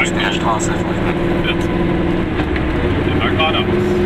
rechts der Straße folgen. 14. Immer geradeaus.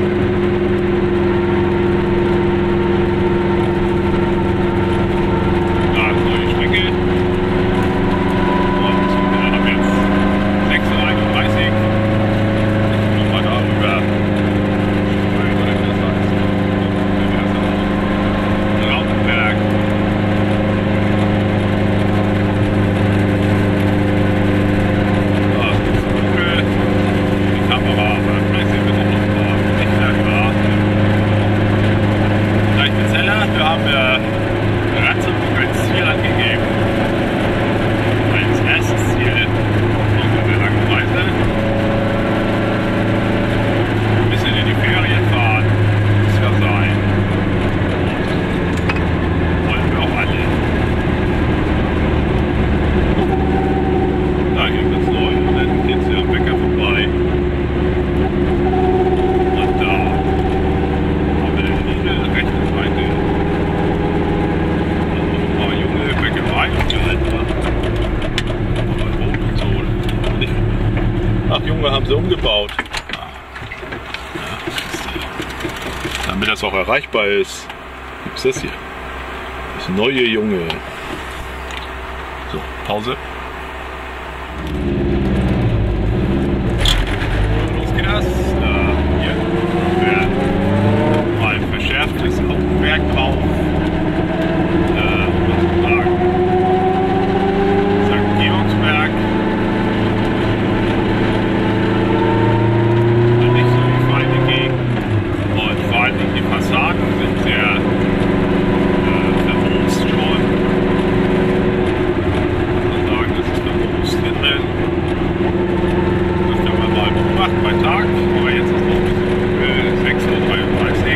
Haben sie umgebaut, damit das auch erreichbar ist. Gibt es das hier? Das neue Junge. So, Pause. Los geht das. Hier mal ein verschärftes Augenmerk drauf. St. Georgsberg. Die Fassaden sind sehr verwust schon. Ich kann sagen, das ist verwust hier drin. Das kann man mal beobachten bei Tag, aber jetzt ist es 6:33 Uhr.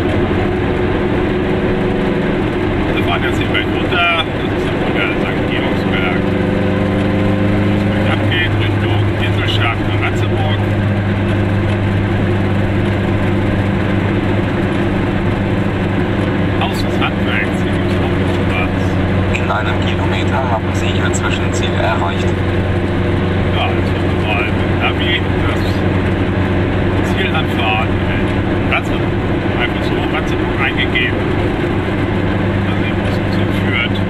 Wir fahren jetzt die Welt runter. Das ist der St. Georgsberg. Wo es abgeht Richtung Inselstadt Ratzeburg. In einem Kilometer haben Sie Ihr Zwischenziel erreicht. Ja, jetzt machen wir mal mit Navi das Ziel anfahren. Ratzeburg. Einfach so Ratzeburg eingegeben. Dann sehen wir, wo es uns hinführt.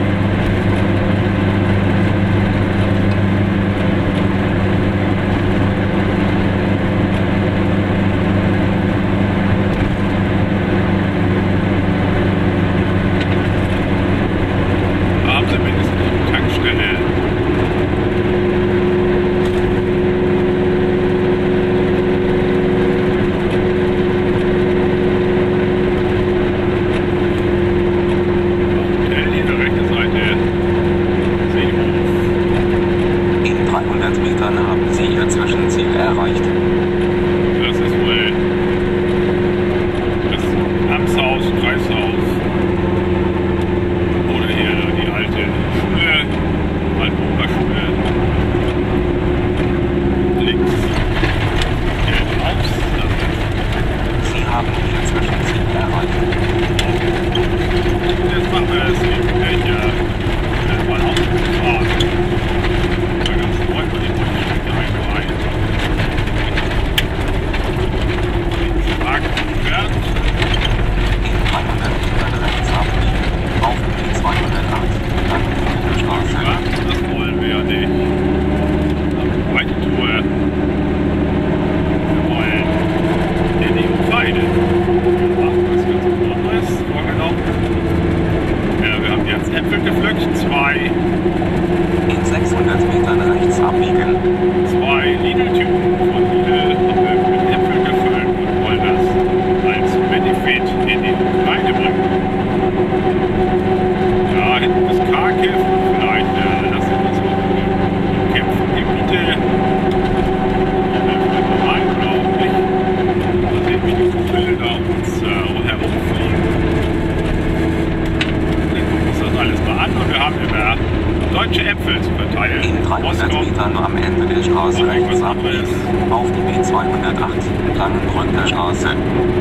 deutsche Äpfel zu verteilen. In 300 Metern am Ende der Straße rechts abbiegen auf die B208 Langenbrücker Straße.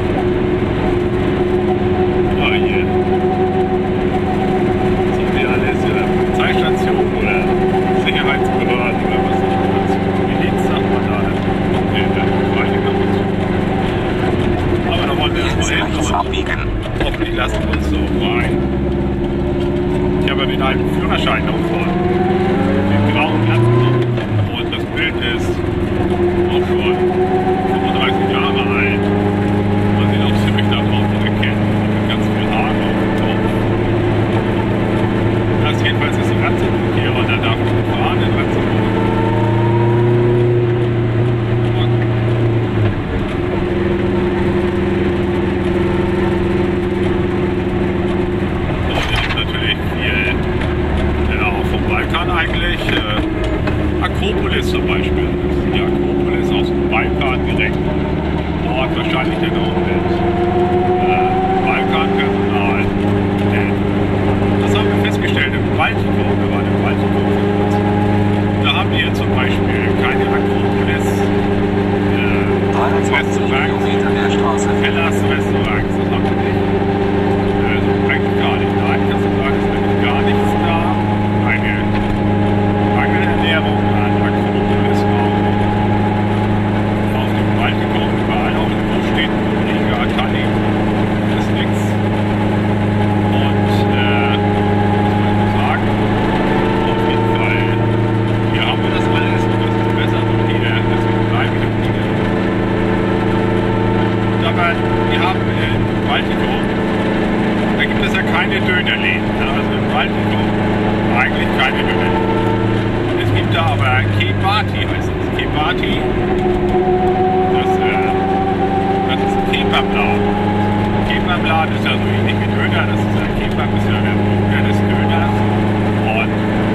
Oh je. Sind wir alles Polizeistation oder Sicherheitsbehörden oder was? Milizsachen? Akropolis zum Beispiel. Das ist die Akropolis aus dem Balkan direkt. Dort wahrscheinlich der Nordwelt. Balkankanal. Das haben wir festgestellt im Baltikum. Wir waren im Baltikum. Da haben wir zum Beispiel keine Akropolis. 23 Kilometer der Straße. Hellas Restaurants, das haben wir nicht. Also eigentlich gar nicht. Nein, kannst du sagen, es ist wirklich gar nichts da. Eine Mangelernährung an Akropolis auf dem Baltikum, überall auch in Großstädten, Riga, Tallinn, ist nichts. Und was soll ich sagen? Auf jeden Fall, hier haben wir das alles, und das ist besser und hier, deswegen bleibe ich auch hier. Aber wir haben im Baltikum, da gibt es ja keine Dönerläden. Also im Baltikum eigentlich keine Dönerläden. Es gibt da aber Kebati, heißt es. Kebati, das ist ein Kebabladen. Kebabladen ist ja so ähnlich wie Döner, das ist ein Kebab, ist ja der Bruder des Döners. Und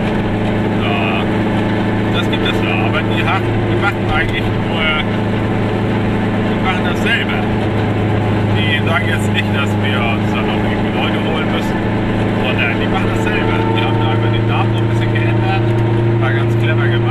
das gibt es da. Aber die machen eigentlich nur, die machen das selber. Die sagen jetzt nicht, dass wir uns dann noch irgendwie Leute holen müssen, sondern die machen das selber. Die haben da einfach den Namen noch ein bisschen geändert, war ganz clever gemacht.